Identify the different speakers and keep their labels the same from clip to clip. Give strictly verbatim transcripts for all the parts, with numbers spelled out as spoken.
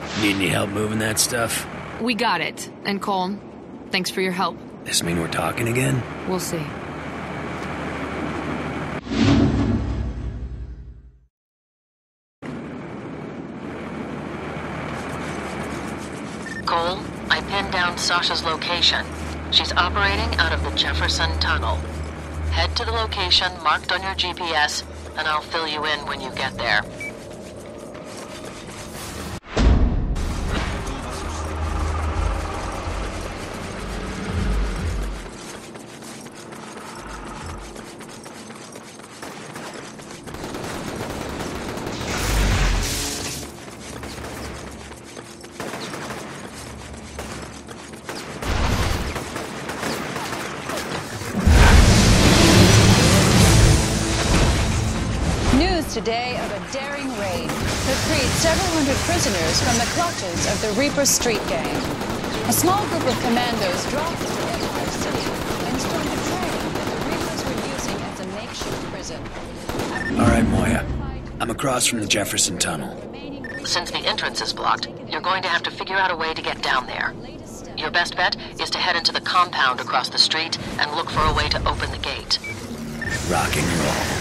Speaker 1: Need any help moving that stuff?
Speaker 2: We got it. And Cole, thanks for your help.
Speaker 1: This mean we're talking again?
Speaker 2: We'll see.
Speaker 3: Cole, I pinned down Sasha's location. She's operating out of the Jefferson Tunnel. Head to the location marked on your G P S, and I'll fill you in when you get there.
Speaker 4: Today of a daring raid that freed several hundred prisoners from the clutches of the Reaper Street Gang. A small group of commandos dropped into Empire City and stormed a train that the Reapers were using as a makeshift prison.
Speaker 1: All right, Moya. I'm across from the Jefferson Tunnel.
Speaker 3: Since the entrance is blocked, you're going to have to figure out a way to get down there. Your best bet is to head into the compound across the street and look for a way to open the gate.
Speaker 1: Rock and roll.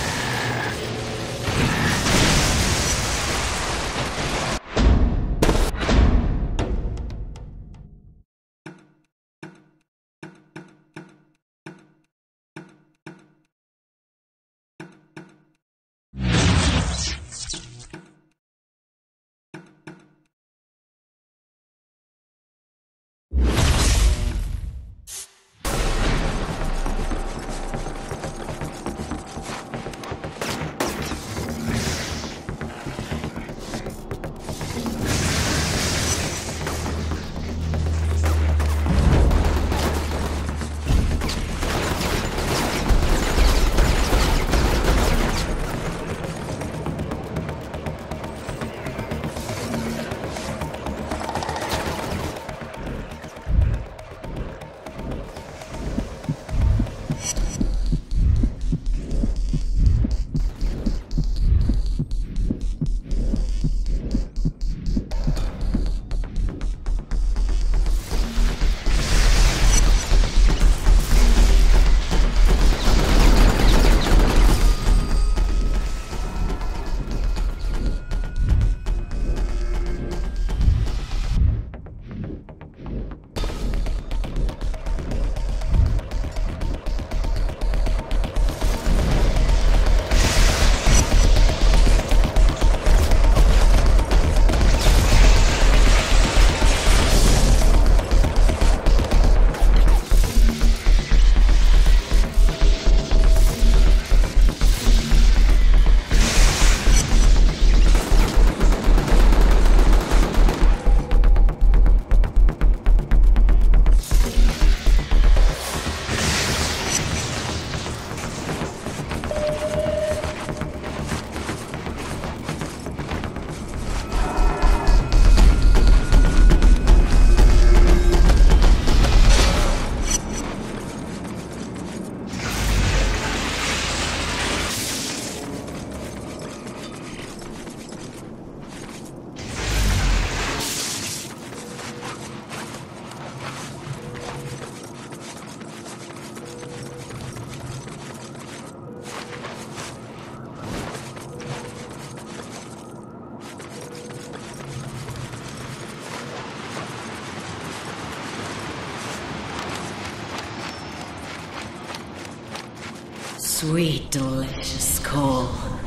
Speaker 5: Sweet, delicious Cole.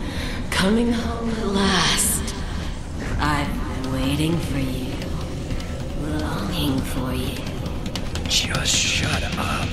Speaker 5: Coming home at last. I've been waiting for you. Longing for you.
Speaker 1: Just shut up.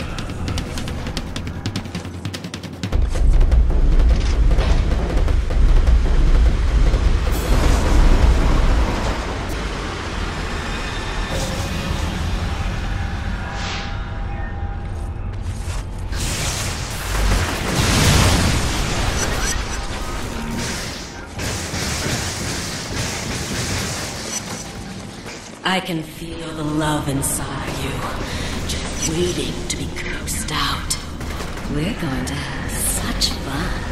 Speaker 5: I can feel the love inside you, just waiting to be coaxed out. We're going to have such fun.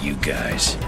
Speaker 1: you guys.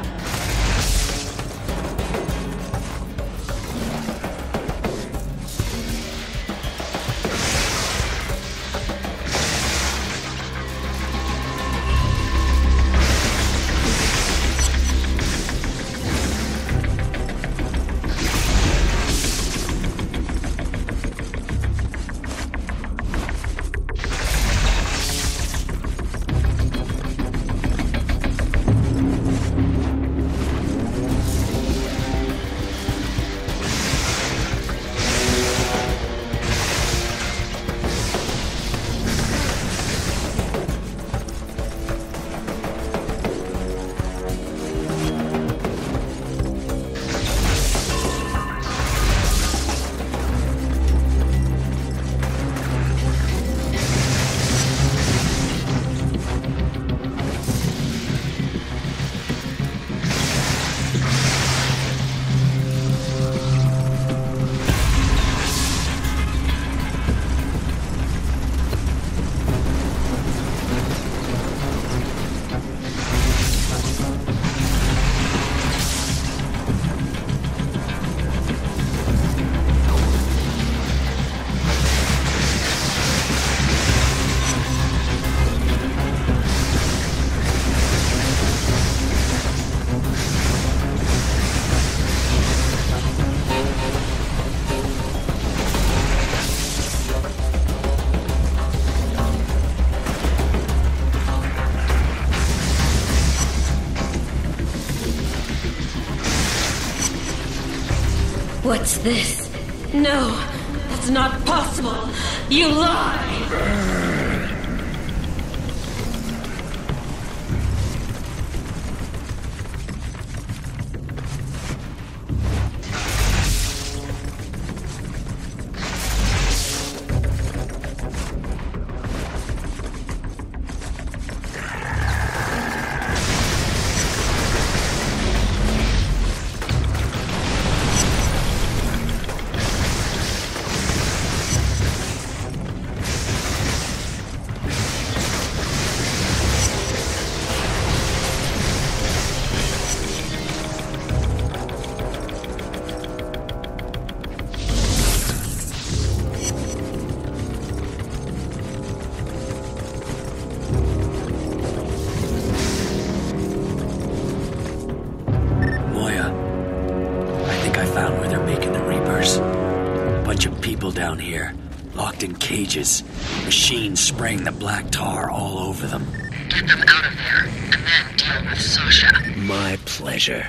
Speaker 5: What's this? No, that's not possible. You lie!
Speaker 1: Down here, locked in cages, machines spraying the black tar all over them.
Speaker 3: Get them out of there, and then deal with Sasha.
Speaker 1: My pleasure.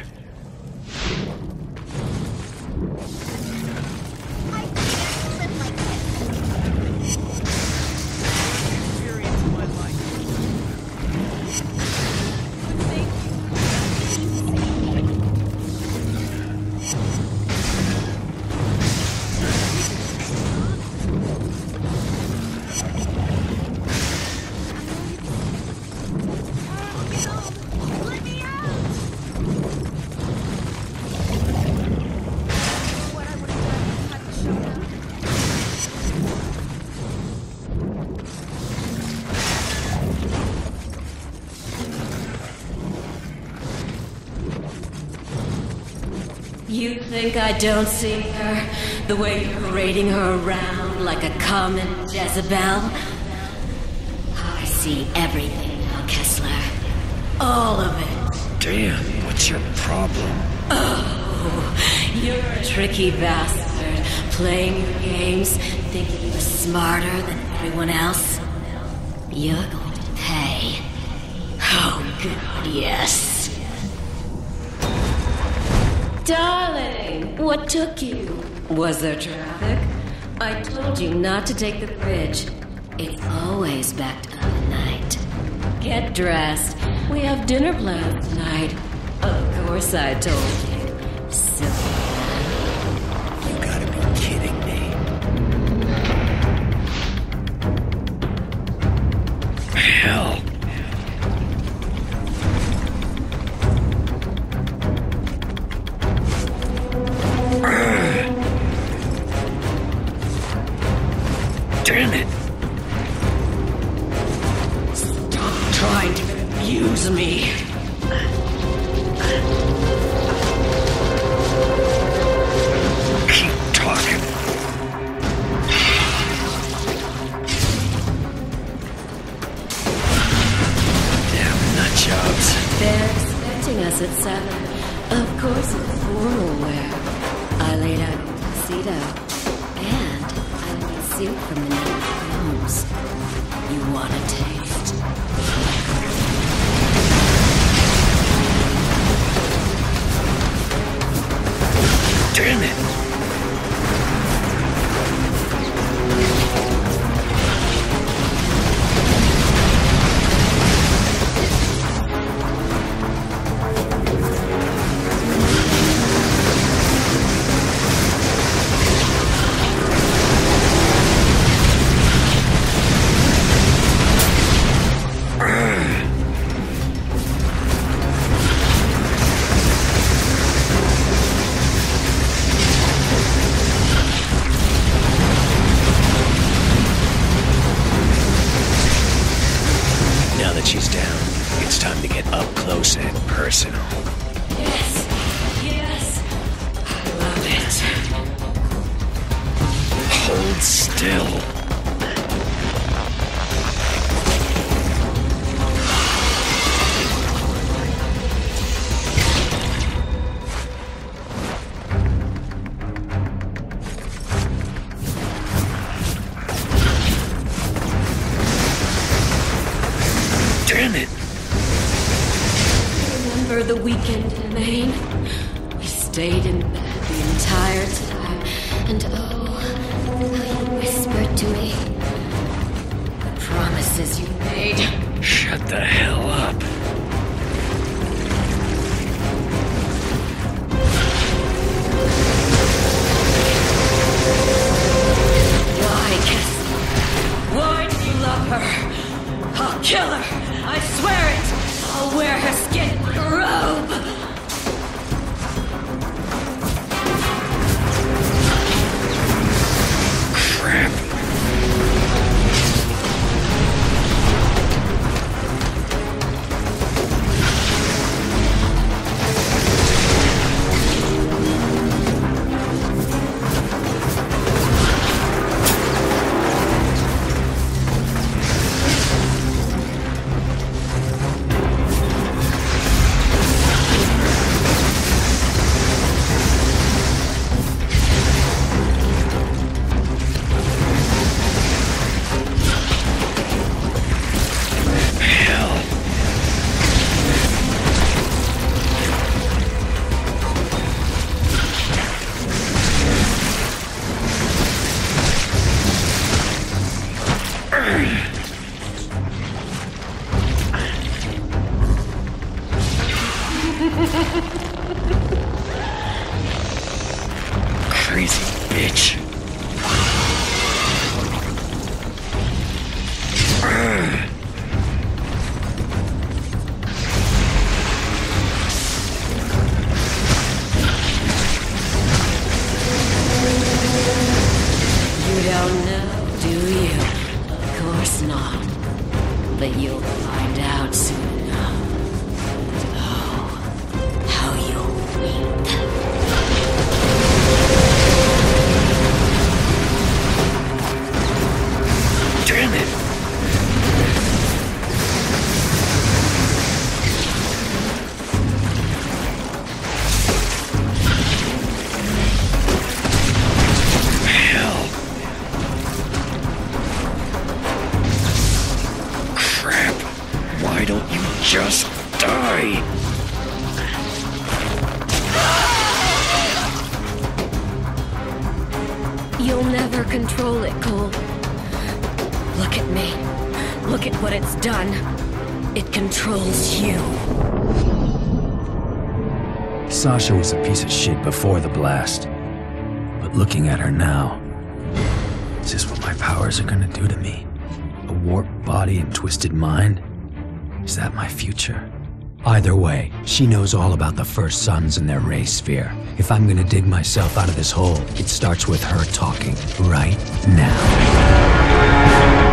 Speaker 5: You think I don't see her? The way you're parading her around like a common Jezebel? I see everything now, Kessler. All of it.
Speaker 1: Damn, what's your problem?
Speaker 5: Oh, you're a tricky bastard. Playing your games, thinking you're smarter than everyone else. You're going to pay. Oh, God, yes. Darling, what took you? Was there traffic? I told you not to take the bridge. It's always backed up at night. Get dressed. We have dinner plans tonight. Of course I told you. Silly man.
Speaker 1: You gotta be kidding me. Hell. Damn it!
Speaker 5: Stop trying to confuse me.
Speaker 1: Keep talking. Damn nut jobs.
Speaker 5: They're expecting us at seven. Of course, in formal wear. I laid out a tuxedo. And I made soup from the night films. You want a taste?
Speaker 1: Damn it! She's down. It's time to get up close and personal.
Speaker 5: Yes, yes, I love it.
Speaker 1: Hold still. Damn it!
Speaker 5: Remember the weekend in Maine? We stayed in bed the entire time, and oh, how you whispered to me. The promises you made.
Speaker 1: Shut the hell up.
Speaker 5: Why, Cassie? Why do you love her? I'll kill her! I swear it! I'll wear her skin like a robe!
Speaker 1: Crap. Crazy bitch.
Speaker 5: You don't know, do you? Of course not. But you'll find out soon enough. Oh, how you'll weep.
Speaker 1: Damn it! Hell. Crap. Why don't you just die?
Speaker 5: You'll never control it, Cole. Look at me. Look at what it's done. It controls you.
Speaker 1: Sasha was a piece of shit before the blast. But looking at her now, is this what my powers are gonna do to me? A warped body and twisted mind? Is that my future? Either way, she knows all about the First Sons and their ray sphere. If I'm gonna dig myself out of this hole, it starts with her talking right now.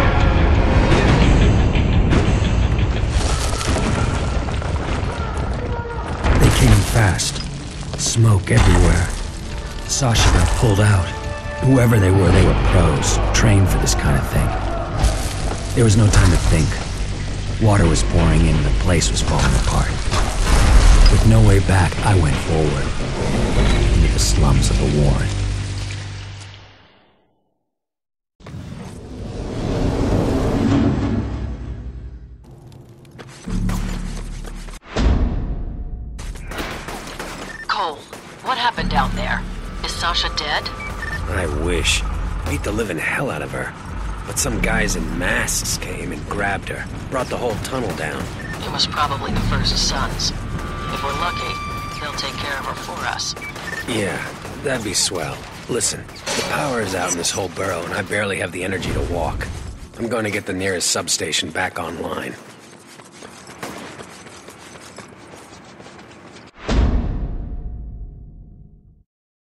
Speaker 1: smoke everywhere. Sasha got pulled out. Whoever they were, they were pros, trained for this kind of thing. There was no time to think. Water was pouring in and the place was falling apart. With no way back, I went forward, into the slums of the Warren.
Speaker 3: Cole, what happened down there? Is Sasha dead?
Speaker 6: I wish. Beat the living hell out of her. But some guys in masks came and grabbed her. Brought the whole tunnel down.
Speaker 3: It was probably the First Sons. If we're lucky, they'll take care of her for us.
Speaker 6: Yeah, that'd be swell. Listen, the power is out in this whole borough and I barely have the energy to walk. I'm going to get the nearest substation back online.